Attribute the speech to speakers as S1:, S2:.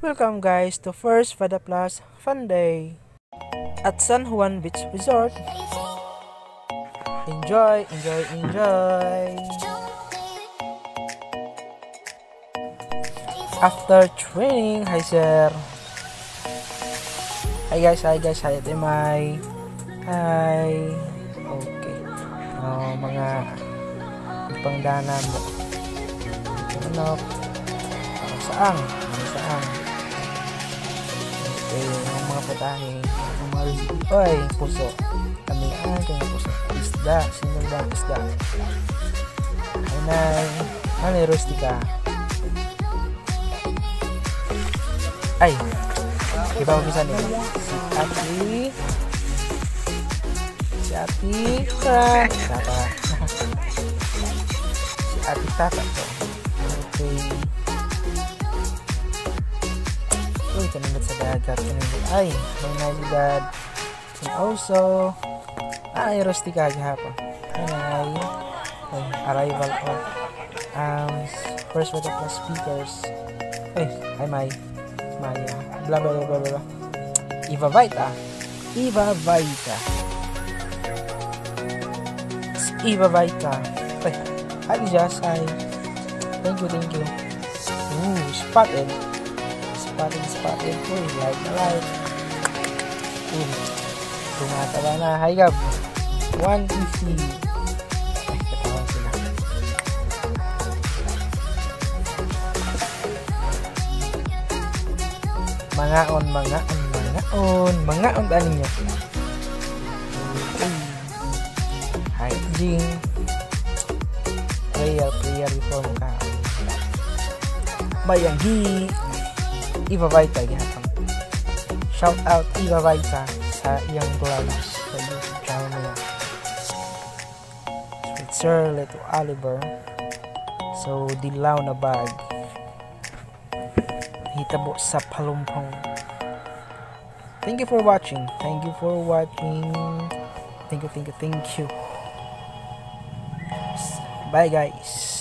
S1: Welcome guys to first VITA Plus Fun Day at San Juan Beach Resort. Enjoy, enjoy, enjoy! After training, hi sir! Hi guys, hi Ate Mai! Hi! Okay. Mga pangdana mo. Saang. Okay, yung mga putahe, yung mga oy, puso. Kami kaya puso. Isda, sino ba isda? Ay, rustika. Ay, kita ko bisa nih. Si Ati, Tata. Si Ati Tata tuh. Okay. Uy, kanindot sa dagat. Ay, may nalidad. And also, rustika gahapon. Ay, arrival of first VITA Plus speakers. Ay, hi Maya. Blah blah blah blah. VITA. It's VITA. Ay, hi Jazz. Hi. Thank you. Ooh, spotted. Uy, like. Tumataba na. Hi Gab. 150. Ay, katawan sila. Mangaon tanin nyo. Hi Jing. Prayer before mo ka. Bayanggi. VITA gihapon. Shout out VITA sa iyang vlogs sa YouTube channel niya. Sweet Sir LITO ALIBER. So DILAW na bag. Hitabo sa PALOMPON. Thank you for watching. Thank you. Bye guys.